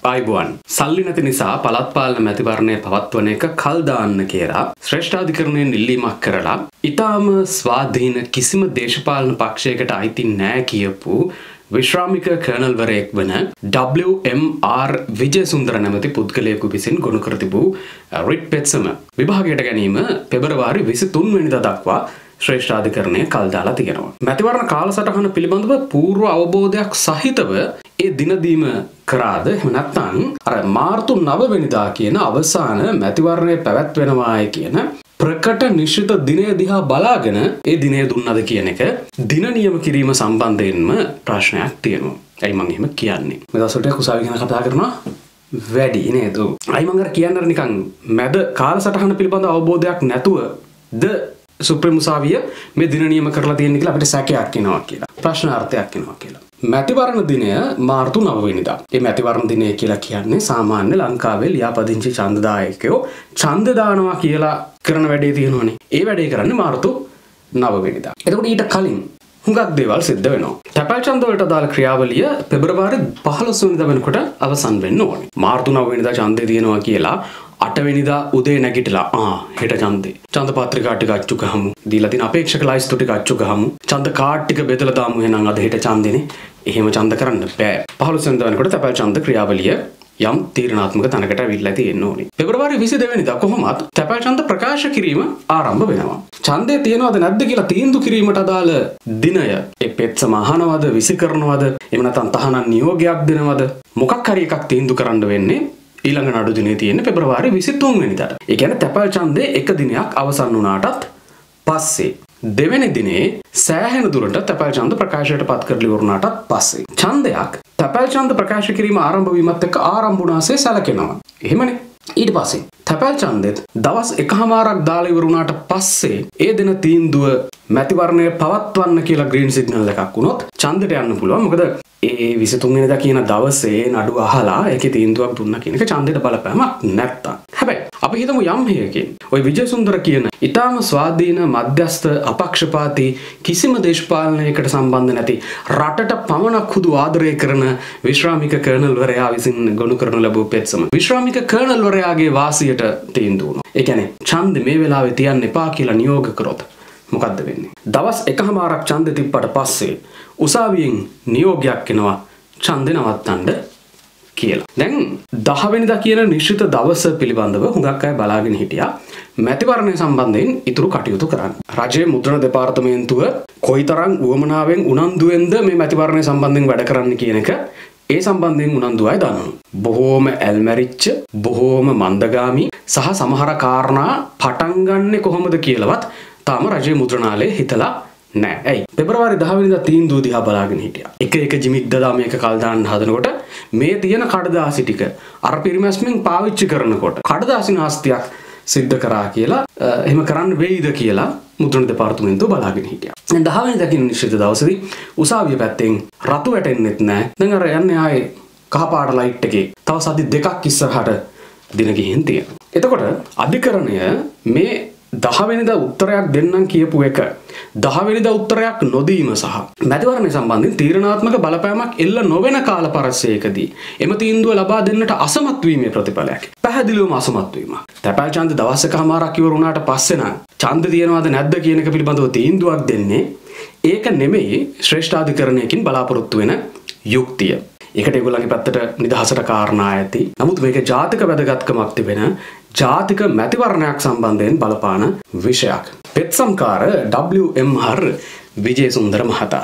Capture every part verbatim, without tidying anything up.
ආයිබුවන් සල්ලි නැති නිසා පළාත් පාලන මැතිවරණය පවත්වන එක කල් දාන්න කියලා ශ්‍රේෂ්ඨාධිකරණයෙන් ඉල්ලීමක් කරලා ඊටාම ස්වාධීන කිසිම දේශපාලන පක්ෂයකට අයිති නැහැ කියපු විශ්‍රාමික කර්නල්වරයෙක් වන ඩබ්ලිව් එම් ආර් විජේසුන්දර නැමැති පුද්ගලයෙකු විසින් ගොනු කර තිබූ රිට් පෙත්සම විභාගයට ගැනීම පෙබරවාරි විසිතුන් වෙනිදා දක්වා ශ්‍රේෂ්ඨාධිකරණය කල් දාලා තියෙනවා. මැතිවරණ කාලසටහන පිළිබඳව පූර්ව අවබෝධයක් සහිතව ඒ දිනදීම කරාද එහෙම නැත්නම් අර මාර්තු නව වෙනිදා කියන අවසාන මැතිවරණය පැවැත්වෙනවායි කියන ප්‍රකට නිශ්චිත දිනය දිහා බලාගෙන ඒ දිනය දුන්නද කියන එක දින නියම කිරීම සම්බන්ධයෙන්ම ප්‍රශ්නයක් තියෙනවා. ඇයි මම එහෙම කියන්නේ? මේ දවස්වලට කුසාවි ගැන කතා කරනවා වැඩි නේද? අයි මම අර කියන්න නිකන් මැද කාලසටහන පිළිබඳ අවබෝධයක් නැතුවද සුප්‍රීම උසාවිය මේ දින නියම කරලා තියෙන කියලා අපිට සැකයක් එනවා කියලා. ප්‍රශ්නාර්ථයක් එනවා කියලා. මැතිවරණ දිනය මාර්තු නව වෙනිදා. මේ මැතිවරණ දිනය කියලා කියන්නේ සාමාන්‍ය ලංකාවේ ලියාපදිංචි ඡන්දදායකයෝ ඡන්ද දානවා කියලා කරන වැඩේ තියෙනවනේ. ඒ වැඩේ කරන්නේ මාර්තු නව වෙනිදා. එතකොට ඊට කලින් හුඟක් දේවල් සිද්ධ වෙනවා. තැපැල් ඡන්ද වලට දාල ක්‍රියාවලිය පෙබරවාරි පහළොස් වෙනිදා වෙනකොට අවසන් වෙන්න ඕනේ. මාර්තු නව වෙනිදා ඡන්දේ තියෙනවා කියලා අට වෙනිදා උදේ නැගිටලා ආ හෙට ඡන්දේ ඡන්ද පත්‍රිකා ටික අච්චු ගහමු දීලා තියෙන අපේක්ෂක ලයිස්තු ටික අච්චු ගහමු ඡන්ද කාඩ් ටික බෙදලා දාමු එහෙනම් අද හෙට ඡන්දේනේ එහෙම ඡන්ද කරන්න බෑ පහළොස් වෙනිදා වෙනකොට තැපැල් ඡන්ද ක්‍රියාවලිය යම් තීරණාත්මක තැනකට අවිල්ලා තියෙන්න ඕනේ පෙබරවාරි විසිදෙනි වෙනිදා කොහොමත් තැපැල් ඡන්ද ප්‍රකාශ කිරීම ආරම්භ වෙනවා ඡන්දේ තියෙනවද නැද්ද කියලා තීන්දුව කිරීමට අදාළ දිනය ඒ පෙත්සම අහනවද විසි කරනවද එහෙම නැත්නම් තහනම් නියෝගයක් දෙනවද මොකක් හරි එකක් තීන්දුව කරන්න වෙන්නේ ඊළඟ නඩු දිනේ තියෙන පෙබරවාරි විසිතුන් වෙනිදාට. ඒ කියන්නේ තැපැල් ඡන්දේ එක දිනයක් අවසන් වුණාටත් පස්සේ දෙවෙනි දිනේ සෑහෙන දුරට තැපැල් ඡන්ද ප්‍රකාශයට පත් කරලා ඉවරුණාටත් පස්සේ ඡන්දයක් තැපැල් ඡන්ද ප්‍රකාශ කිරීම ආරම්භ වීමත් එක්ක ආරම්භ වුණාසේ සැලකෙනවා. එහෙමනේ. ඊට පස්සේ තැපැල් ඡන්දෙත් දවස් එකහමාරක් දාලා ඉවරුණාට පස්සේ ඒ දින තීන්දුව මැතිවරණය පවත්වන්න කියලා ග්‍රීන් සිග්නල් එකක් වුණොත් ඡන්දෙට යන්න පුළුවන්. මොකද ඒ විසිතුන් වෙනිදා කියන දවසේ නඩුව අහලා ඒකේ තීන්දුවක් දුන්නා කියන එක ඡන්දෙට බලපෑමක් නැත්තම්. හැබැයි අපි හිතමු යම් හේයකින් ওই විජේසුන්දර කියන ඊටාම ස්වාධීන මධ්‍යස්ථ අපක්ෂපාතී කිසිම දේශපාලනයකට සම්බන්ධ නැති රටට පමණක් හුදු ආදරය කරන විශ්‍රාමික කර්නල්වරයා විසින් ගොනු කරන ලැබූ පෙත්සම විශ්‍රාමික කර්නල්වරයාගේ වාසියට තීන්දුව වුණා. ඒ කියන්නේ ඡන්ද මේ වෙලාවේ තියන්න එපා කියලා නියෝග කරොත් මොකද්ද වෙන්නේ? දවස් එකහමාරක් ඡන්දෙ තිබ්බට පස්සේ උසාවියෙන් නියෝගයක් එනවා ඡන්දේ නවත්තන්න කියලා. දැන් දහ වෙනිදා කියන නිශ්චිත දවස පිළිබඳව හුඟක් අය බලාගෙන හිටියා මැතිවරණය සම්බන්ධයෙන් ඉතුරු කටයුතු කරන්න. රජයේ මුද්‍රණ දෙපාර්තමේන්තුව කොයිතරම් උවමනාවෙන් උනන්දුවෙන්ද මේ මැතිවරණය සම්බන්ධයෙන් වැඩ කරන්න කියන එක ඒ සම්බන්ධයෙන් උනන්දු අය දන්නවා. බොහෝම ඇල්මැරිච්ච බොහෝම මන්දගාමී සහ සමහර කාරණා පටන් ගන්නෙ කොහොමද කියලාවත් තාම රජයේ මුද්‍රණාලයේ හිතලා නෑ. ඇයි? පෙබරවාරි දහ වෙනිදා තීන්දුව දිහා බලාගෙන හිටියා. එක එක ජිමික් දදා මේක කල් දාන්න හදනකොට මේ තියෙන කඩදාසි ටික අර පිරිමැස්මෙන් පාවිච්චි කරනකොට කඩදාසි නාස්තියක් සිද්ධ කරා කියලා එහෙම කරන්න වෙයිද කියලා මුද්‍රණ දෙපාර්තමේන්තුව බලාගෙන හිටියා. දැන් දහ වෙනිදා කියන නිශ්චිත දවසේදී උසාවිය පැත්තෙන් රතු වැටෙන්නෙත් නෑ. දැන් අර යන්නේ ආයේ කහපාට ලයිට් එකේ තව සති දෙකක් ඉස්සරහට දින ගිහින් තියෙනවා. එතකොට අධිකරණය මේ දහ වෙනිදා උත්තරයක් දෙන්නම් කියපු එක දහ වෙනිදා උත්තරයක් නොදීම සහ මැතිවරණය සම්බන්ධයෙන් තීරණාත්මක බලපෑමක් එල්ල නොවන කාල පරස්සයකදී එම තීන්දුව ලබා දෙන්නට අසමත් වීමේ ප්‍රතිඵලයක්. පැහැදිලිවම අසමත් වීම. තැපැල් ඡන්ද දවස් එකමාරක් ඉවර වුණාට පස්සේ නම් ඡන්ද තියනවද නැද්ද කියන එක පිළිබඳව තීන්දුවක් දෙන්නේ ඒක නෙමෙයි ශ්‍රේෂ්ඨාධිකරණයකින් බලාපොරොත්තු වෙන යුක්තිය. ඒකට ඒගොල්ලන්ගේ පැත්තට නිදහසට කාරණා ඇති. නමුත් මේක ජාතික වැදගත්කමක් තිබෙන ජාතික මැතිවරණයක් සම්බන්ධයෙන් බලපාන විෂයක්. පෙත්සම්කාර ඩබ්ලිව් එම් ආර් විජේසුන්දර මහතා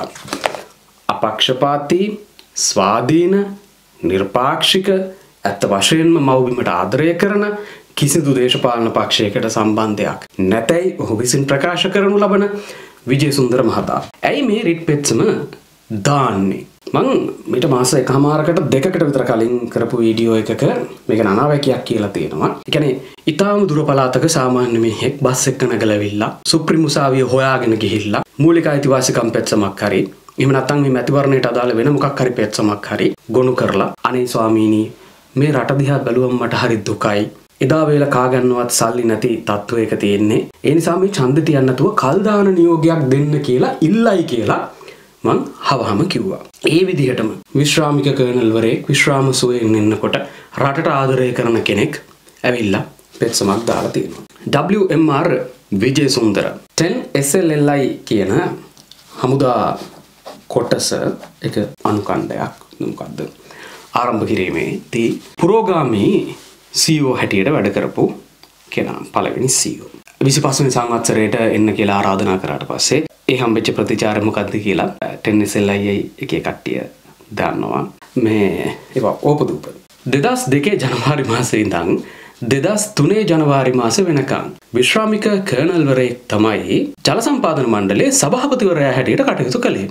අපක්ෂපාතී ස්වාධීන නිර්පාක්ෂික ඇත්ත වශයෙන්ම මව්බිමට ආදරය කරන කිසිදු දේශපාලන පක්ෂයකට සම්බන්ධයක් නැතයි ඔහු විසින් ප්‍රකාශ කරනු ලබන විජේසුන්දර මහතා. ඇයි මේ රිට් පෙත්සම දාන්නේ? මං මීට මාස එකමාරකට දෙකකට විතර කලින් කරපු වීඩියෝ එකක මේක අනාවැකියක් කියලා තියෙනවා. ඒ කියන්නේ ඊටාම දුර පළාතක සාමාන්‍ය මිනිහෙක් බස් එක නැගලාවිලා සුප්‍රීම උසාවිය හොයාගෙන ගිහිල්ලා මූලික අයිතිවාසිකම් පෙත්සමක් හරි එහෙම නැත්නම් මේ මැතිවරණයට අදාළ වෙන මොකක් හරි පෙත්සමක් හරි ගොනු කරලා අනේ ස්වාමීනි මේ රට දිහා බැලුවම මට හරි දුකයි. එදා වේල කා ගන්නවත් සල්ලි නැති තත්වයක තියෙන්නේ. ඒ නිසා මේ ඡන්ද තියන්න නැතුව කල් දාන නියෝගයක් දෙන්න කියලා ඉල්ලයි කියලා මං හවහම කිව්වා. ඒ විදිහටම විශ්‍රාමික කර්නල්වරයෙක් විශ්‍රාම සුවයෙන් ඉන්නකොට රටට ආදරය කරන කෙනෙක් ඇවිල්ලා පෙත්සමක් දාලා තියෙනවා. W M R Wijesundara ten S L L I කියන හමුදා කොටස එක අනුකණ්ඩයක් මොකද්ද ආරම්භ කිරීමේදී පුරෝගාමී C E O හැටියට වැඩ කරපු කෙනා පළවෙනි C E O. විසිපස් වෙනි සංවත්සරයට එන්න කියලා ආරාධනා කරාට පස්සේ ඒ හම්බෙච්ච ප්‍රතිචාරය මොකද්ද කියලා ten S L I එකේ කට්ටිය දන්නවා. මේ ඒවා ඕපදූප දෙදහස් දෙකේ ජනවාරි මාසයේ ඉඳන් දෙදහස් තුනේ ජනවාරි මාස වෙනකන් විශ්‍රාමික කර්නල්වරයෙක් තමයි ජල සම්පාදන මණ්ඩලයේ සභාපතිවරයා හැටියට කටයුතු කළේ.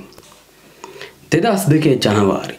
දෙදහස් දෙකේ ජනවාරි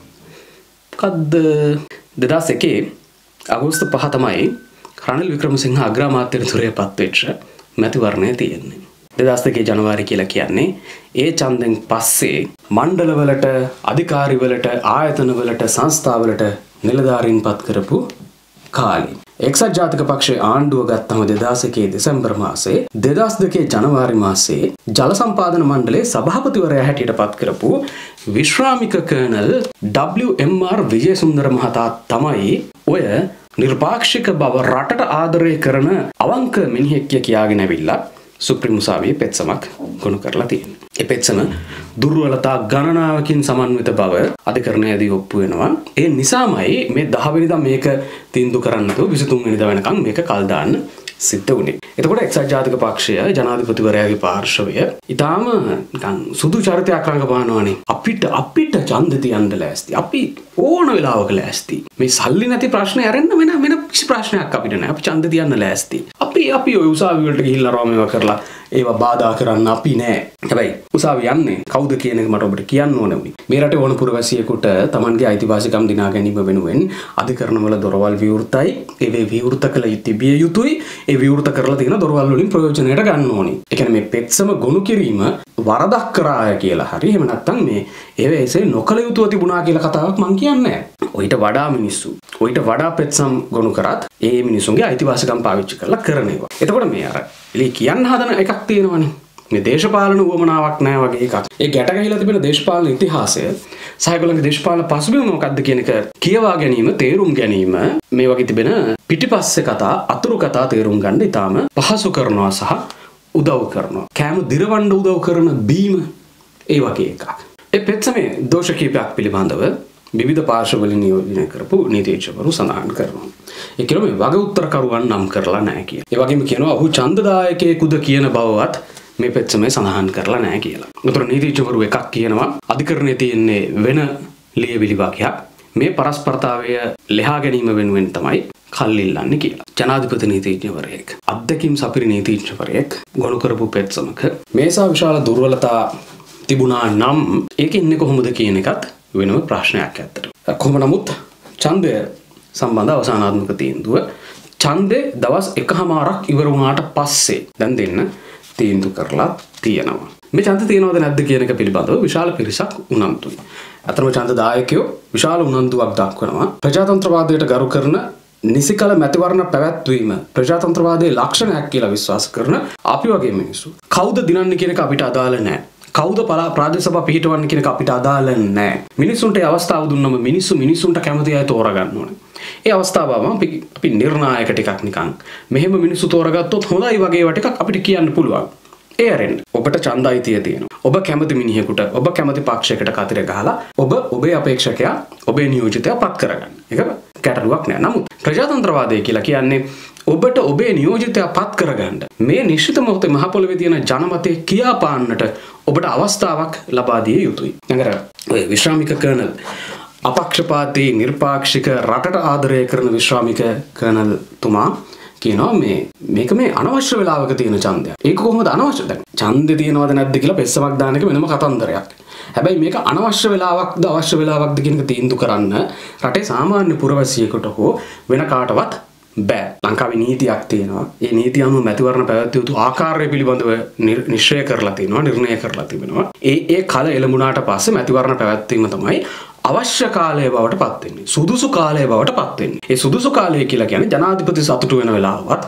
මොකද්ද දෙදහස් එකේ අගෝස්තු පහ තමයි රනිල් වික්‍රමසිංහ අග්‍රාමාත්‍යවරයා පත්වෙච්ච මැතිවරණය තියෙන්නේ. දෙදහස් දෙකේ ජනවාරි කියලා කියන්නේ ඒ ඡන්දෙන් පස්සේ මණ්ඩලවලට අධිකාරිවලට ආයතනවලට සංස්ථාවලට නිලධාරීන් පත් කරපු කාලේ. එක්සත් ජාතික පක්ෂයේ ආණ්ඩුව ගත්තම දෙදහස් එකේ දෙසැම්බර් මාසේ දෙදහස් දෙකේ ජනවාරි මාසේ ජල සම්පාදන මණ්ඩලයේ සභාපතිවරයා හැටියට පත් කරපු විශ්‍රාමික colonel W M R Wijesundara මහතා තමයි ඔය නිර්පාක්ෂික බව රටට ආදරය කරන අවංක මිනිහෙක් කියාගෙන ඇවිල්ලා සුප්‍රීම උසාවියේ පෙත්සමක් ගොනු කරලා තියෙනවා. ඒ පෙත්සම දුර්වලතා ගණනාවකින් සමන්විත බව අධිකරණයේදී ඔප්පු වෙනවා. ඒ නිසාමයි මේ දහ වෙනිදා මේක තීන්දුව කරන්න නැතුව විසිතුන් වෙනිදා වෙනකන් මේක කල් දාන්න සිද්ධ වුණේ. එතකොට එක්සත් ජාතික පක්ෂය ජනාධිපතිවරයාගේ පාර්ශවය ඊටාම නිකන් සුදු චරිතයක් රඟපානවානේ. අපිට අපිට ඡන්ද තියන්න ලෑස්ති. අපි ඕන වෙලාවක ලෑස්ති. මේ සල්ලි නැති ප්‍රශ්නේ අරන්න වෙන වෙන කිසි ප්‍රශ්නයක් අපිට නැහැ. අපි ඡන්ද තියන්න ලෑස්ති. අපි අපි ඔය උසාවි වලට ගිහිල්ලා රාම ඒවා කරලා ඒවා බාධා කරන්න අපි නෑ. හැබැයි උසාවි යන්නේ කවුද කියන එක මට ඔබට කියන්න ඕනේ උනේ. මේ රටේ ඕන පුරවැසියෙකුට Tamanගේ අයිතිවාසිකම් දිනා ගැනීම වෙනුවෙන් අධිකරණවල දොරවල් විවෘතයි. ඒ විවෘත කළ තිබිය යුතුයි. ඒ විවෘත කරලා තියෙන දොරවල් වලින් ප්‍රයෝජනයට ගන්න ඕනේ. ඒ කියන්නේ මේ පෙත්සම ගොනු කිරීම වරදක් කරාය කියලා හරි එහෙම නැත්නම් මේ ඒවේ එසේ නොකල යුතුව තිබුණා කියලා කතාවක් මං කියන්නේ නැහැ. ඔయిత වඩා මිනිස්සු ඔయిత වඩා පෙත්සම් ගොනු කරත් ඒ මිනිසුන්ගේ අයිතිවාසිකම් පාවිච්චි කරලා කරන ඒවා. එතකොට මේ අර එලි කියන්න හදන එකක් තියෙනවනේ. මේ දේශපාලන උවමනාවක් නැහැ වගේ එකක්. ඒ ගැට ගහලා තිබෙන දේශපාලන ඉතිහාසය සහ ඒගොල්ලන්ගේ දේශපාලන පසුබිම මොකක්ද කියන එක කියවා ගැනීම, තේරුම් ගැනීම මේ වගේ තිබෙන පිටිපස්සේ කතා, අතුරු කතා තේරුම් ගන්න ඉතාම පහසු කරනවා සහ උදව් කරනවා. කෑම දිරවන්න උදව් කරන බීම ඒ වගේ එකක්. ඒ පෙත්සමේ දෝෂ කීපයක් පිළිබඳව විවිධ පාර්ශවවලින් නියෝජනය කරපු නීතිඥවරු සඳහන් කරනවා. ඒ කියනවා මේ වග උත්තරකරුවන් නම් කරලා නැහැ කියලා. ඒ වගේම කියනවා ඔහු ඡන්දදායකයෙකුද කියන බවවත් මේ පෙත්සමේ සඳහන් කරලා නැහැ කියලා. උතර නීතිඥවරු එකක් කියනවා අධිකරණයේ තියෙන්නේ වෙන ලියවිලි වගයක්. මේ පරස්පරතාවය ලෙහා ගැනීම වෙනුවෙන් තමයි කල් ඉල්ලන්නේ කියලා. ජනාධිපති නීතිඥවරයෙක් අධ්‍යක්ෂින් සපිරි නීතිඥවරයෙක් ගොනු කරපු පෙත්සමක මේසා විශාල දුර්වලතා තිබුණා නම් ඒක ඉන්නේ කොහොමද කියන එකත් වෙනම ප්‍රශ්නයක් ඇත්තට. කොහොම නමුත් ඡන්දය සම්බන්ධ අවසානාත්මක තීන්දුව ඡන්දේ දවස් එකහමාරක් ඉවර වුණාට පස්සේ දැන් දෙන්න තීන්දුව කරලා තියෙනවා. මේ ඡන්ද තියෙනවද නැද්ද කියන එක පිළිබඳව විශාල පිරිසක් උනන්දුයි. අතරම ඡන්දදායකයෝ විශාල උනන්දුවක් දක්වනවා. ප්‍රජාතන්ත්‍රවාදයට ගරු කරන නිසිකල මැතිවරණ පැවැත්වීම ප්‍රජාතන්ත්‍රවාදයේ ලක්ෂණයක් කියලා විශ්වාස කරන අපි වගේ මිනිස්සු. කවුද දිනන්නේ කියන එක අපිට අදාළ නැහැ. කවුද ප්‍රාදේශ සභා පිහිටවන්නේ කියන එක අපිට අදාළ නැහැ. මිනිස්සුන්ට ඒ අවස්ථාව දුන්නම මිනිස්සු මිනිස්සුන්ට කැමති අය තෝරගන්න ඕනේ. ඒ අවස්ථාවම අපි අපි නිර්ණායක ටිකක් නිකන් මෙහෙම මිනිස්සු තෝරගත්තොත් හොඳයි වගේ වට ටිකක් අපිට කියන්න පුළුවන්. ඒ අරෙන්න ඔබට ඡන්ද අයිතිය තියෙනවා. ඔබ කැමති මිනිහෙකුට ඔබ කැමති පක්ෂයකට කතර ගහලා ඔබ ඔබේ අපේක්ෂකයා ඔබේ නියෝජිතයා පත් කරගන්න. ඒක ගැටලුවක් නෑ. නමුත් ප්‍රජාතන්ත්‍රවාදය කියලා කියන්නේ ඔබට ඔබේ නියෝජිතයා පත් කරගන්න මේ නිශ්චිත මොහොතේ මහ පොළොවේ තියෙන ජනමතය කියාපාන්නට ඔබට අවස්ථාවක් ලබා දිය යුතුයි. නගර ඔය විශ්‍රාමික කර්නල් අපක්ෂපාතී නිර්පාක්ෂික රටට ආදරය කරන විශ්‍රාමික කර්නල් තුමා කියනවා මේ මේක මේ අනවශ්‍ය වෙලාවක තියෙන ඡන්දයක්. ඒක කොහොමද අනවශ්‍ය? දැන් ඡන්දේ තියෙනවද නැද්ද කියලා පෙස්සමක් දාන එක වෙනම කතන්දරයක්. හැබැයි මේක අනවශ්‍ය වෙලාවක්ද අවශ්‍ය වෙලාවක්ද කියන එක තීන්දුව කරන්න රටේ සාමාන්‍ය පුරවැසියෙකුට හෝ වෙන කාටවත් බෑ. ලංකාවේ නීතියක් තියෙනවා. ඒ නීතිය අනුව මැතිවරණ පැවැත්විය යුතු ආකාරය පිළිබඳව නිශ්චය කරලා තියෙනවා, නිර්ණය කරලා තිබෙනවා. ඒ ඒ කාල එළඹුණාට පස්සේ මැතිවරණ පැවැත්වීම තමයි අවශ්‍ය කාලය බවට පත් වෙන්නේ. සුදුසු කාලය බවට පත් වෙන්නේ. ඒ සුදුසු කාලය කියලා කියන්නේ ජනාධිපති සතුටු වෙන වෙලාවවත්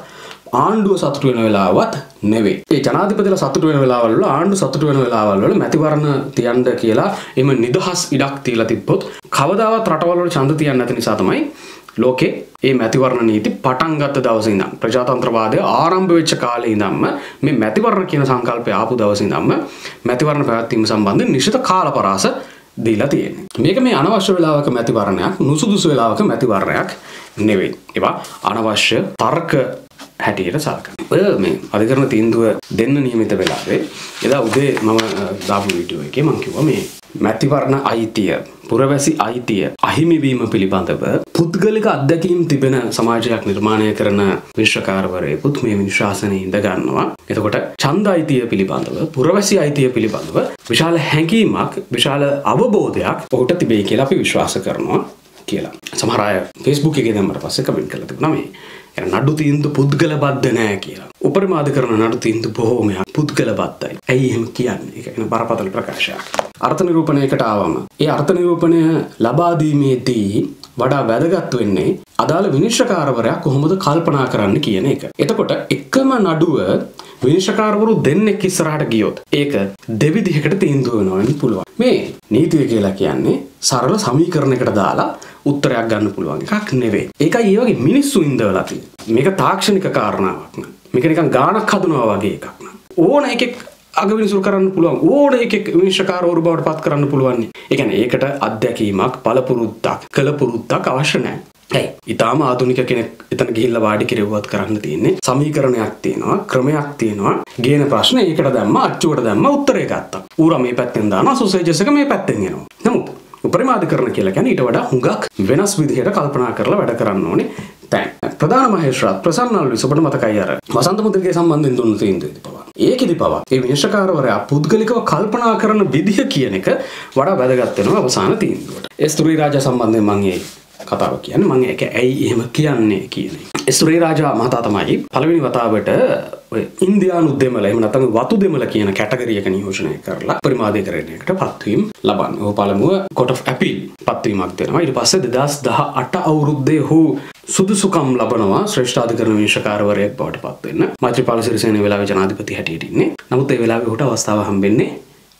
ආණ්ඩුව සතුටු වෙන වෙලාවත් නෙවෙයි. ඒ ජනාධිපතිලා සතුටු වෙන වෙලාවල් වල ආණ්ඩුව සතුටු වෙන වෙලාවල් වල මැතිවරණ තියන්න කියලා එම නිදහස් ඉඩක් තියලා තිබ්බොත් කවදාවත් රටවල් වල ඡන්ද තියන්න නැති නිසා තමයි ලෝකේ මේ මැතිවරණ නීති පටන් ගත්ත දවසේ ඉඳන් ප්‍රජාතන්ත්‍රවාදය ආරම්භ වෙච්ච කාලේ ඉඳන්ම මේ මැතිවරණ කියන සංකල්පය ආපු දවසේ ඉඳන්ම මැතිවරණ පැවැත්වීම සම්බන්ධයෙන් නිශ්චිත කාලපරාස දීලා තියෙන්නේ. මේක මේ අනවශ්‍ය වෙලාවක මැතිවරණයක්, නුසුදුසු වෙලාවක මැතිවරණයක් නෙවෙයි. ඒවා අනවශ්‍ය තර්ක හැටියට සලකන්න. ඔය මේ අධිකරණ තීන්දුව දෙන්න නියමිත වෙලාවේ එදා උදේ මම දාපු වීඩියෝ එකේ මම කිව්වා මේ මැතිවරණ අයිතිය, පුරවැසි අයිතිය අහිමි වීම පිළිබඳව පුද්ගලික අත්දැකීම් තිබෙන සමාජයක් නිර්මාණය කරන විශ්වකාරවරයෙකුත් මේ විශ්වාසනේ ඉඳ ගන්නවා. එතකොට ඡන්ද අයිතිය පිළිබඳව, පුරවැසි අයිතිය පිළිබඳව විශාල හැඟීමක්, විශාල අවබෝධයක් ඔහුට තිබේ කියලා අපි විශ්වාස කරනවා කියලා. සමහර අය Facebook එකේ දැම්මට පස්සේ කමෙන්ට් කරලා තිබුණා මේ නඩු තීන්දුව පුද්ගල බද්ධ නැහැ කියලා. උපරිම අධිකරණ නඩු තීන්දුව බොහෝමයක් පුද්ගල බද්ධයි. ඇයි එහෙම කියන්නේ? ඒක වෙන බරපතල ප්‍රකාශයක්. අර්ථ නිරූපණයකට ආවම ඒ අර්ථ නිරූපණය ලබා දීමේදී වඩා වැදගත් වෙන්නේ අදාළ විනිශ්චයකාරවරයා කොහොමද කල්පනා කරන්න කියන එක. එතකොට එකම නඩුව විනිශ්චයකාරවරු දෙන්නෙක් ඉස්සරහට ගියොත් ඒක දෙවිධයකට තීන්දුව වෙනවන්න පුළුවන්. මේ නීතිය කියලා කියන්නේ සරල සමීකරණයකට දාලා උත්තරයක් ගන්න පුළුවන් එකක් නෙවෙයි. ඒකයි ඒ වගේ මිනිස්සු ඉඳලා තියෙන්නේ. මේක තාක්ෂණික කාරණාවක් න ะ. මේක නිකන් ගානක් හදනවා වගේ එකක් න ะ. ඕන එකෙක් අගවිනිසුරු කරන්න පුළුවන්. ඕන එකෙක් විනිශ්චයකාරවරු බවට පත් කරන්න පුළුවන්. ඒ කියන්නේ ඒකට අත්දැකීමක්, පළපුරුද්දක්, කලපුරුද්දක් අවශ්‍ය නැහැ. ඇයි? ඊටාම ආධුනික කෙනෙක් එතන ගිහිල්ලා වාඩි කෙරෙව්වත් කරන්න තියෙන්නේ සමීකරණයක් තියෙනවා, ක්‍රමයක් තියෙනවා. ගේන ප්‍රශ්නේ ඒකට දැම්ම, අච්චුවට දැම්ම, උත්තරේ ගත්තා. ඌරා මේ පැත්තෙන් දානවා, සොසේජස් එක මේ පැත්තෙන් එනවා. නමුත් උපරිම අධිකරණ කියලා කියන්නේ ඊට වඩා හුඟක් වෙනස් විදිහට කල්පනා කරලා වැඩ කරන්න ඕනේ. දැන් ප්‍රධාන මහේස්ත්‍රාත් ප්‍රසන්නල් විසුබට මතකයි අර වසන්ත මුද්‍රිකේ සම්බන්ධයෙන් දුන්න තීන්දුවේදී පවා. ඒකෙදි පවා ඒ විනිශ්චයකාරවරයා පුද්ගලිකව කල්පනා කරන විදිහ කියන එක වඩා වැදගත් වෙනවා අවසාන තීන්දුවට. ඒ ස්තුරි රාජා සම්බන්ධයෙන් මම ඒ කතාව කියන්නේ මම ඒක ඇයි එහෙම කියන්නේ කියන එක. ඒ ස්තුරි රාජා මහතා තමයි පළවෙනි වතාවට ඔය ඉන්දියානු දෙමළ එහෙම නැත්නම් වතු දෙමළ කියන කැටගරි එක නියෝජනය කරලා පරිමාදීකරණයකට පත්වීම ලබන්නේ. ඔහු පළමුව Court of Appeal පත්වීමක් දෙනවා. ඊට පස්සේ දෙදාස් දහඅට අවුරුද්දේ ඔහු සුදුසුකම් ලබනවා ශ්‍රේෂ්ඨාධිකරණ විනිශ්චයකාරවරයෙක් බවට පත් වෙන්න. මෛත්‍රීපාල සිරිසේන වෙලාවේ ජනාධිපති හැටියට ඉන්නේ. නමුත් ඒ වෙලාවේ ඔහුට අවස්ථාව හම්බෙන්නේ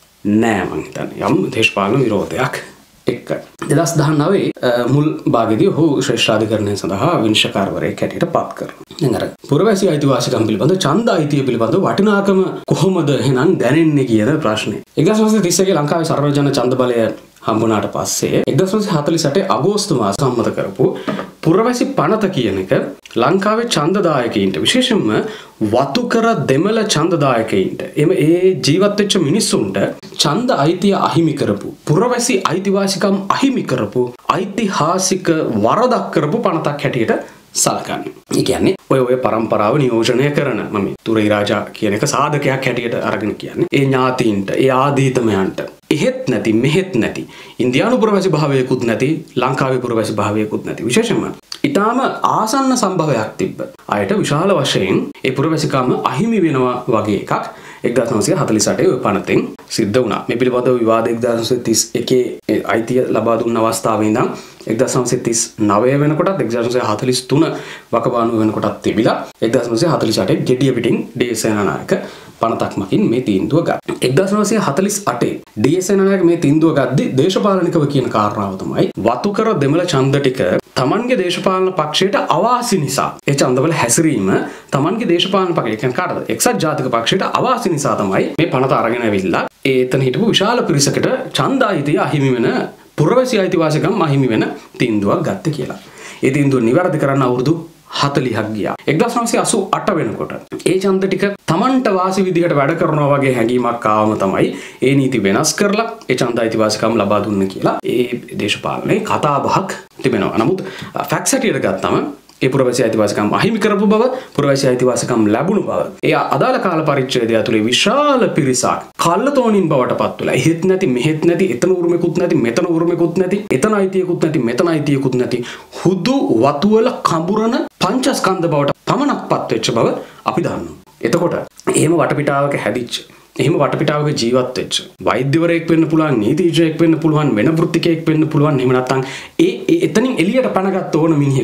නෑ මං හිතන්නේ. යම් දේශපාලන විරෝධයක් එක්ක. දෙදාස් දහනවයේ මුල් භාගයේදී ඔහු ශ්‍රේෂ්ඨාධිකරණය සඳහා විනිශ්චයකාරවරයෙක් හැටියට පත් කරනවා. දැන් අර පුරවැසි අයිතිවාසිකම් පිළිබඳ ඡන්ද අයිතිය පිළිබඳ වටිනාකම කොහොමද එහෙනම් දැනෙන්නේ කියන ප්‍රශ්නේ. එක්දාස් නවසිය තිස් එකේ ලංකාවේ සර්වජන ඡන්ද බලය හම්බුණාට පස්සේ එක්දාස් නවසිය හතළිස් අටේ අගෝස්තු මාසයේ සම්මත කරපු පුරවැසි පනත කියන එක ලංකාවේ ඡන්දදායකයින්ට විශේෂයෙන්ම වතුකර දෙමළ ඡන්දදායකයින්ට එම ඒ ජීවත් වෙච්ච මිනිස්සුන්ට ඡන්ද අයිතිය අහිමි කරපු පුරවැසි අයිතිවාසිකම් අහිමි කරපු ඓතිහාසික වරදක් කරපු පනතක් හැටියට සලකන්නේ. ඒ කියන්නේ ඔය ඔය પરම්පරාව නියෝජනය කරන මම තුරේ රාජා කියන එක සාධකයක් හැටියට අරගෙන කියන්නේ. ඒ ඥාතීන්ට, ඒ ආදීතමයන්ට එහෙත් නැති මෙහෙත් නැති ඉන්දියානු පුරවැසි භාවයකුත් නැති ලංකාවේ පුරවැසි භාවයකුත් නැති විශේෂයෙන්ම ඊටාම ආසන්න සම්භවයක් තිබ්බ අයට විශාල වශයෙන් ඒ පුරවැසිකම අහිමි වෙනවා වගේ එකක් එක්දාස් නවසිය හතළිස් අටේ ඔය පනතෙන් සිද්ධ වුණා. මේ පිළිබඳව විවාද එක්දාස් නවසිය තිස් එකේ අයිතිය ලබා දුන්න අවස්ථාවේ ඉඳන් එක්දාස් නවසිය තිස් නවය වෙනකොටත් එක්දාස් නවසිය හතළිස් තුන වකවානුව වෙනකොටත් තිබිලා එක්දාස් නවසිය හතළිස් අටේ ගෙඩිය පිටින් ඩී එස් සේනානායක පනතක් මකින් මේ තීන්දුව ගත්තා. එක්දාස් නවසිය හතළිස් අටේ ඩී එස් සේනානායක මේ තීන්දුව ගද්දී දේශපාලනිකව කියන කාරණාව තමයි වතුකර දෙමළ ඡන්ද ටික තමන්ගේ දේශපාලන පක්ෂයට අවාසි නිසා ඒ ඡන්දවල හැසිරීම තමන්ගේ දේශපාලන පක්ෂය කියන්නේ කාටද? එක්සත් ජාතික පක්ෂයට අවාසි නිසා තමයි මේ පනත අරගෙන ඇවිල්ලා ඒ එතන හිටපු විශාල පිරිසකට ඡන්ද අයිතිය අහිමි වෙන පුරවැසි අයිතිවාසිකම් අහිමි වෙන තීන්දුවක් ගත්තේ කියලා. ඒ තීන්දුව නිවැරදි කරන්න අවුරුදු හතළිහක් ගියා. එක්දාස් නවසිය අසූ අට වෙනකොට ඒ ඡන්ද ටික තමන්ට වාසි විදිහට වැඩ කරනවා වගේ හැඟීමක් ආවම තමයි ඒ නීති වෙනස් කරලා ඒ ඡන්ද අයිතිවාසිකම් ලබා දුන්න කියලා ඒ දේශපාලනේ කතාබහක් තිබෙනවා. නමුත් ෆැක්ට්ස් හැටියට ගත්තම ඒ පුරවැසි අයිතිවාසිකම් අහිමි කරපු බව, පුරවැසි අයිතිවාසිකම් ලැබුණු බව, ඒ අදාළ කාල පරිච්ඡේදය ඇතුලේ විශාල පිරිසක් කල්ලතෝනින් බවට පත් වෙලා එහෙත් නැති මෙහෙත් නැති එතන උරුමෙකුත් නැති මෙතන උරුමෙකුත් නැති එතන අයිතියකුත් නැති මෙතන අයිතියකුත් නැති හුදු වතුවල කඹුරන පංචස්කන්ධ බවට පමණක් පත් වෙච්ච බව අපි දන්නවා. එතකොට එහෙම වටපිටාවක හැදිච්ච, එහෙම වටපිටාවක ජීවත් වෙච්ච වෛද්‍යවරයෙක් වෙන්න පුළුවන්, නීතිඥයෙක් වෙන්න පුළුවන්, වෙන වෘත්තිකයෙක් වෙන්න පුළුවන්, එහෙම නැත්නම් ඒ එතනින් එළියට පැනගත් ඕන මිනිහෙකුට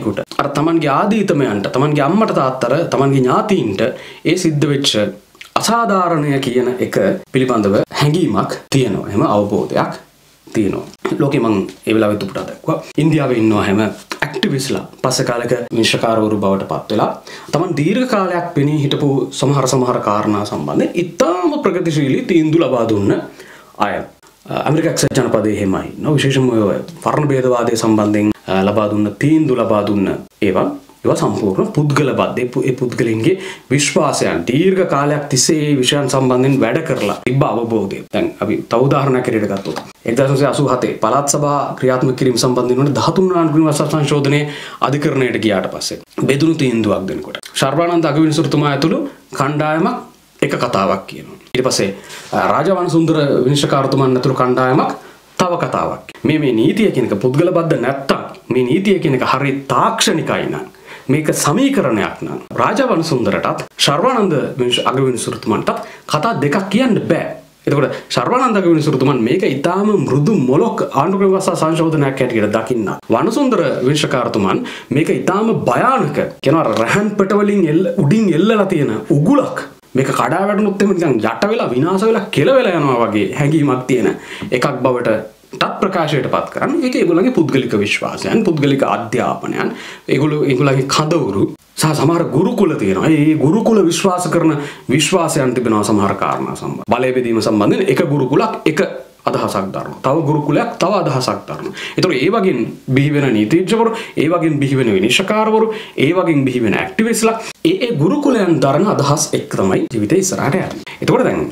අර තමන්ගේ ආදීතමයන්ට තමන්ගේ අම්මට තාත්තට තමන්ගේ ඥාතීන්ට ඒ සිද්ධ වෙච්ච අසාධාරණය කියන එක පිළිබඳව හැඟීමක් තියෙනවා. එහෙම අවබෝධයක් තියෙනවා. ලෝකෙ මං ඒ වෙලාවෙත් උපුටා දැක්වා. ඉන්දියාවේ ඉන්නවා හැම ඇක්ටිවිස්ට්ලා පස්සේ කාලෙක විනිශ්චයකාරවරු බවට පත් වෙලා තමන් දීර්ඝ කාලයක් පෙනී හිටපු සමහර සමහර කාරණා සම්බන්ධයෙන් ඉතාම ප්‍රගතිශීලී තීන්දුව ලබා දුන්න අය. ඇමරිකා එක්සත් ජනපදයේ එහෙමයි. නෝ විශේෂයෙන්ම ඔය වර්ණ භේදවාදයේ සම්බන්ධයෙන් ලබා දුන්න තීන්දුව ලබා දුන්න ඒවා ඒවා සම්පූර්ණ පුද්ගල බද්ධ ඒ පුද්ගලයන්ගේ විශ්වාසයන් දීර්ඝ කාලයක් තිස්සේ මේ විෂයන් සම්බන්ධයෙන් වැඩ කරලා තිබ්බ අවබෝධය. දැන් අපි තව උදාහරණයක් හැටියට ගත්තොත් එක්දාස් නවසිය අසූහතේ පළාත් සභා ක්‍රියාත්මක කිරීම සම්බන්ධයෙන් වන දහතුන් වන වසර සංශෝධනයේ අධිකරණයට ගියාට පස්සේ බෙදුණු තීන්දුවක් දෙනකොට ශර්වානන්ද අගවිනිසුරුතුමා ඇතුළු කණ්ඩායමක් එක කතාවක් කියනවා. ඊට පස්සේ රාජවංශසුන්දර විනිශ්චයකාරතුමන් ඇතුළු කණ්ඩායමක් තව කතාවක්. මේ මේ නීතිය කියන එක පුද්ගල බද්ධ නැත්තම් මේ නීතිය කියන එක හරිය තාක්ෂණිකයි නම් මේක සමීකරණයක් නම් රාජවංශසුන්දරටත් ශර්වානන්ද අගවිනිසුරුතුමන්ටත් කතා දෙකක් කියන්න බෑ. එතකොට ශර්වානන්ද අගවිනිසුරුතුමන් මේක ඊටාම මෘදු මොලොක් ආණ්ඩුක්‍රම ව්‍යවස්ථා සංශෝධනයක් හැටියට දකින්න. වනසුන්දර විනිශ්චයකාරතුමන් මේක ඊටාම භයානක කියනවා රහන් පෙට වලින් උඩින් එල්ලලා තියෙන උගුලක්. මේක කඩා වැටුනොත් එමෙ නිකන් යට වෙලා විනාශ වෙලා කෙල වෙලා යනවා වගේ හැඟීමක් තියෙන එකක් බවට තත් ප්‍රකාශයට පත් කරන්නේ. ඒක ඒගොල්ලන්ගේ පුද්ගලික විශ්වාසයන්, පුද්ගලික අධ්‍යාපනයන්, ඒගොල්ලෝ ඒගොල්ලන්ගේ කඳවුරු සහ සමහර ගුරුකුල තියෙනවා. ඒ ගුරුකුල විශ්වාස කරන විශ්වාසයන් තිබෙනවා සමහර කාරණා සම්බන්ධ. බලය බෙදීම සම්බන්ධයෙන් එක ගුරුකුලක් එක අදහසක් දරනවා. තව ගුරුකුලයක් තව අදහසක් දරනවා. ඒතකොට ඒ වගේ බිහි වෙන නීතිඥවරු, ඒ වගේ බිහි වෙන විනිශ්චයකාරවරු, ඒ වගේ බිහි වෙන ඇක්ටිවිස්ට්ලා ඒ ඒ ගුරුකුලයන් දරන අදහස් එක්ක තමයි ජීවිතේ ඉස්සරහට යන්නේ. ඒතකොට දැන්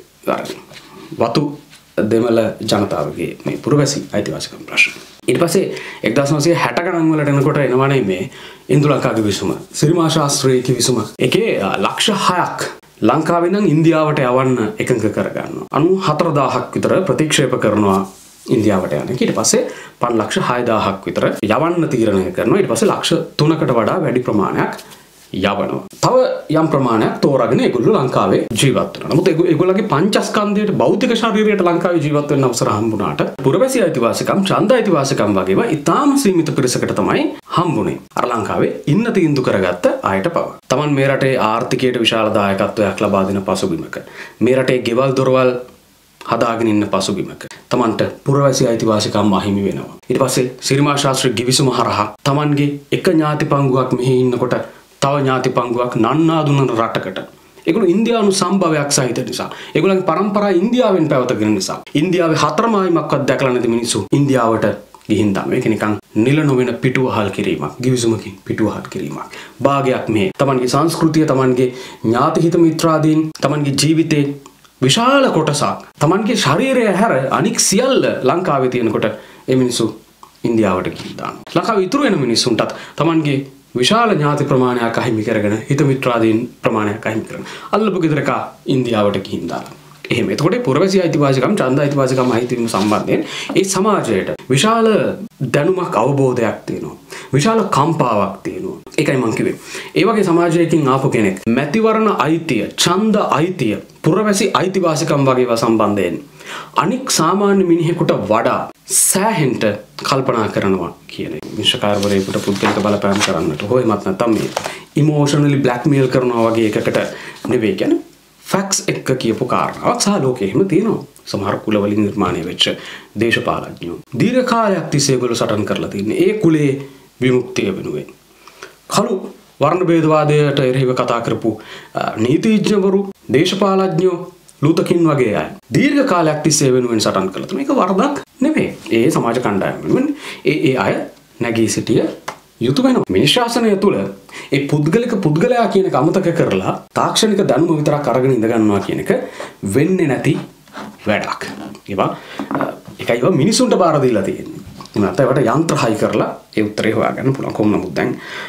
වතු දෙමළ ජනතාවගේ මේ පුරවැසි අයිතිවාසිකම් ප්‍රශ්න. ඊට පස්සේ එක්දාස් නවසිය හැට ගණන් වලට එනකොට එනවනේ මේ ඉන්දු ලංකාවේ විසුම, සිරිමා ශාස්ත්‍රයේ විසුම. ඒකේ ලක්ෂ හයක් ලංකාවෙන් නම් ඉන්දියාවට යවන්න එකඟ කරගන්නවා. අනූ හතර දාහක් විතර ප්‍රතික්ෂේප කරනවා ඉන්දියාවට යන. ඊට පස්සේ පන්ස් ලක්ෂ හය දාහක් විතර යවන්න තීරණය කරනවා. ඊට පස්සේ ලක්ෂ තුනකට වඩා වැඩි ප්‍රමාණයක් යවනවා. තව යම් ප්‍රමාණයක් තෝරාගෙන ඒගොල්ලෝ ලංකාවේ ජීවත් වෙනවා. නමුත් ඒගොල්ලෝගේ පංචස්කන්ධයට භෞතික ශරීරයට ලංකාවේ ජීවත් වෙන්න අවසර හම්බුණාට පුරවැසි අයිතිවාසිකම්, ඡන්ද අයිතිවාසිකම් වගේම ඉතාම සීමිත පිරිසකට තමයි හම්බුනේ. අර ලංකාවේ ඉන්න තීන්දුව කරගත්ත අයට පවා. Taman මේ රටේ ආර්ථිකයට විශාල දායකත්වයක් ලබා දෙන පසුබිමක, මේ රටේ ගෙවල් දොරවල් හදාගෙන ඉන්න පසුබිමක Tamanට පුරවැසි අයිතිවාසිකම් අහිමි වෙනවා. ඊට පස්සේ සිරිමා ශාස්ත්‍ර ගිවිසුම හරහා Tamanගේ එක ඥාති පංගුවක් මෙහි ඉන්නකොට තව ඥාති පංගුවක් නන්නා දුන්න රටකට ඒගොල්ලෝ ඉන්දියානු සම්භවයක් සහිත නිසා ඒගොල්ලන්ගේ පරම්පරාව ඉන්දියාවෙන් පැවතගෙන නිසා ඉන්දියාවේ හතරමායිමක්වත් දැකලා නැති මිනිස්සු ඉන්දියාවට ගිහින් තමයි මේක නිකන් නිල නොවන පිටුවහල් කිරීමක් ගිවිසුමකින් පිටුවහල් කිරීමක් භාගයක් මේ තමන්ගේ සංස්කෘතිය තමන්ගේ ඥාති හිත මිත්‍රාදීන් තමන්ගේ ජීවිතේ විශාල කොටසක් තමන්ගේ ශරීරය හැර අනික් සියල්ල ලංකාවේ තියෙනකොට ඒ මිනිස්සු ඉන්දියාවට ගිහින් දානවා. ලංකාවේ ඉතුරු වෙන මිනිස්සුන්ටත් තමන්ගේ විශාල ඥාති ප්‍රමාණයක් අහිමි කරගෙන හිත මිත්‍රාදීන් ප්‍රමාණයක් අහිමි කරගෙන අල්ලපු ගෙදරක ඉන්දියාවට ගිහින් දාලා. එහෙම. එතකොට පුරවැසි අයිතිවාසිකම්, ඡන්ද අයිතිවාසිකම් අයිතිවීම සම්බන්ධයෙන් ඒ සමාජයට විශාල දැනුමක් අවබෝධයක් තියෙනවා. විශාල කම්පාවක් තියෙනවා. ඒකයි මම කිව්වේ. ඒ වගේ සමාජයකින් ආපු කෙනෙක් මැතිවරණ අයිතිය, ඡන්ද අයිතිය, පුරවැසි අයිතිවාසිකම් වගේ ඒවා සම්බන්ධයෙන් අනික් සාමාන්‍ය මිනිහෙකුට වඩා සෑහෙන්න කල්පනා කරනවා කියන එක. විනිශ්චයකාරවරයෙකුට පුද්ගලික බලපෑම් කරන්නට හොයමත් නැත්නම් මේ ඉමෝෂනලි බ්ලැක්මේල් කරනවා වගේ එකකට නෙවෙයි කියන්නේ ෆැක්ට්ස් එක්ක කියපු කාරණාවක් සහ ලෝකෙ එහෙම තියෙනවා. සමහර කුලවලින් නිර්මාණය වෙච්ච දේශපාලඥයෝ දීර්ඝ කාලයක් තිස්සේ ඒගොල්ලෝ සටන් කරලා තින්නේ ඒ කුලේ විමුක්තිය වෙනුවෙන්. කළු වර්ණ භේදවාදයට එරෙහිව කතා කරපු නීතිඥවරු, දේශපාලඥයෝ, ලූතකින් වගේ අය දීර්ඝ කාලයක් තිස්සේ වෙනුවෙන් සටන් කළා. මේක වරදක් නෙවෙයි. ඒ සමාජ කණ්ඩායම වෙනුවෙන් ඒ ඒ අය නැගී සිටිය යුතු වෙනවා. මේ ශාසනය තුළ ඒ පුද්ගලික පුද්ගලයා කියන එක අමතක කරලා තාක්ෂණික දැනුම විතරක් අරගෙන ඉඳ ගන්නවා කියන එක වෙන්නේ නැති වැඩක්. ඒවා ඒකයි ඒවා මිනිසුන්ට බාර දීලා තියෙන්නේ. නැත්නම් ඒවට යන්ත්‍ර හයි කරලා ඒ උත්තරේ හොයාගන්න පුළුවන්. කොහොම නමුත් දැන්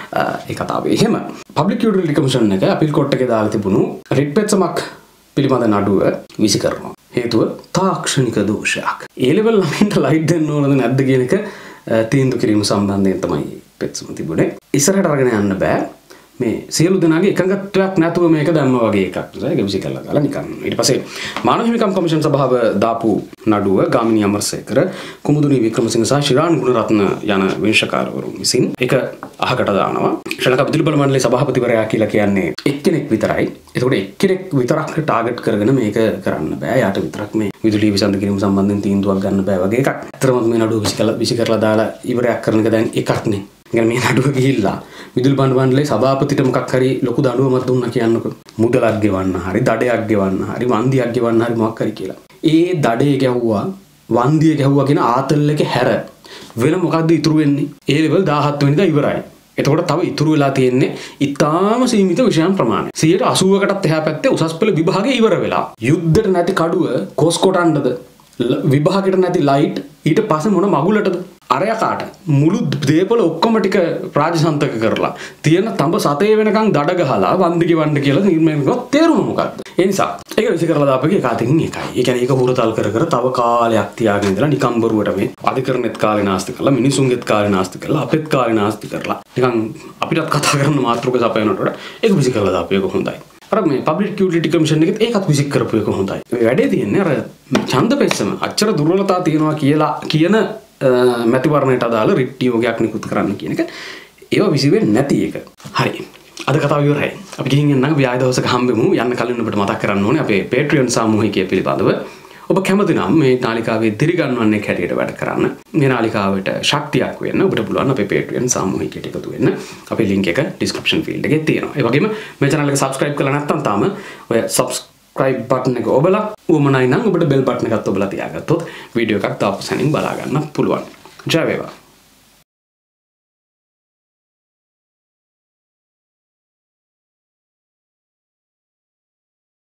ඒ කතාවේ එහෙම පබ්ලික් යුටිලිටි කමිෂන් එක අපීල් කෝට් එකේ දාලා තිබුණු රිට් පෙත්සමක් පිළිබඳ නඩුව විසි කරනවා. හේතුව තාක්ෂණික දෝෂයක්. ඒ ලෙවල් ළමින්ට ලයිට් දෙන්න ඕනද නැද්ද කියන එක තීන්දුව කිරීම සම්බන්ධයෙන් තමයි පෙත්සම තිබුණේ. ඉස්සරහට අරගෙන යන්න බෑ. මේ සියලු දෙනාගේ එකඟත්වයක් නැතුව මේක දැම්ම වගේ එකක්. ඒක විසි කළා ගාලා නිකන්. ඊට පස්සේ මානව හිමිකම් කොමිෂන් සභාව දාපු නඩුව ගාමිණී අමරසේකර, කුමුදුනි වික්‍රමසිංහ සහ ශිරාන් ගුණරත්න යන විනිශ්චයකාරවරුන් විසින් ඒක අහකට දානවා. ශ්‍රී ලංකා විදුලි බල මණ්ඩලයේ සභාපතිවරයා කියලා කියන්නේ එක්කෙනෙක් විතරයි. ඒකෝට එක්කෙනෙක් විතරක් ටාගට් කරගෙන මේක කරන්න බෑ. යාට විතරක් මේ විදුලි විසඳ කිරීම සම්බන්ධයෙන් තීන්දුවක් ගන්න බෑ වගේ එකක්. අතරම මේ නඩුව විසි කළා විසි කරලා දාලා ඉවරයක් කරන එක දැන් එකක් නේ. يعني මේ නඩුව ගිහිල්ලා විදුලි බණ්ඩ මණ්ඩලයේ සභාපතිට මොකක් හරි ලොකු දඬුවමක් දුන්නා කියන්නකො. මුදලක් ගෙවන්න හරි, දඩයක් ගෙවන්න හරි, වන්දියක් ගෙවන්න හරි මොකක් හරි කියලා. ඒ දඩේ ගැහුවා, වන්දිය ගැහුවා කියන ආතල් එක හැර වෙන මොකද්ද ඉතුරු වෙන්නේ? ඒ ලෙවල් දාහත් වෙනිදා ඉවරයි. එතකොට තව ඉතුරු වෙලා තියෙන්නේ ඉතාම සීමිත විෂයන් ප්‍රමාණය. සියයට අසූවකටත් එහා පැත්තේ උසස් පෙළ විභාගය ඉවර වෙලා. යුද්ධයට නැති කඩුව කොස් කොටන්නද? විභාගයට නැති ලයිට් ඊට පස්සේ මොන මගුලටද? අරයකාට මුළු දේපල ඔක්කොම ටික ප්‍රාජසන්තක කරලා තියෙන තඹ සතේ වෙනකන් දඩ ගහලා වන්දි ගෙවන්න කියලා නිර්ණය කරනවා. තේරුම මොකක්ද? ඒ නිසා ඒක විසි කරලා දාපුවේ කාටින් එකයි. ඒ කියන්නේ ඒක හුරතල් කර කර තව කාලයක් තියාගෙන ඉඳලා නිකම් බරුවට මේ අධිකරණෙත් කාලේ නාස්ති කරලා මිනිසුන්ගෙත් කාලේ නාස්ති කරලා අපෙත් කාලේ නාස්ති කරලා නිකන් අපිටත් කතා කරන්න මාතෘක සපයනකොට ඒක විසි කරලා දාපුවේ ඒක හොඳයි. අර මේ පබ්ලික් යුටිලිටි කමිෂන් එකෙත් ඒකත් විසික් කරපු එක හොඳයි. මේ වැඩේ තියෙන්නේ අර ඡන්ද පෙස්සම අච්චර දුර්වලතා තියෙනවා කියලා කියන මැතිවරණයට අදාළ රිට් නියෝගයක් නිකුත් කරන්න කියන එක ඒවා විසි වෙන්නේ නැති එක. හරි. අද කතාව ඉවරයි. අපි ගිහින් යන්න අපි ආයෙ දවසක හම්බෙමු. යන්න කලින් ඔබට මතක් කරන්න ඕනේ අපේ Patreon සාමූහිකය පිළිබඳව. ඔබ කැමති නම් මේ නාලිකාවේ දිරිගන්වන්නේ හැටියට වැඩ කරන්න. මේ නාලිකාවට ශක්තියක් වෙන්න ඔබට පුළුවන් අපේ Patreon සාමූහිකයට එකතු වෙන්න. අපේ link එක description field එකේ තියෙනවා. ඒ වගේම මේ channel එක subscribe කරලා නැත්නම් තාම ඔය subscribe button එක ඔබලා උවමනයි නම් ඔබට bell button එකත් ඔබලා තියාගත්තොත් වීඩියෝ එකක් තාපසනින් බලා ගන්න පුළුවන්. ජය වේවා.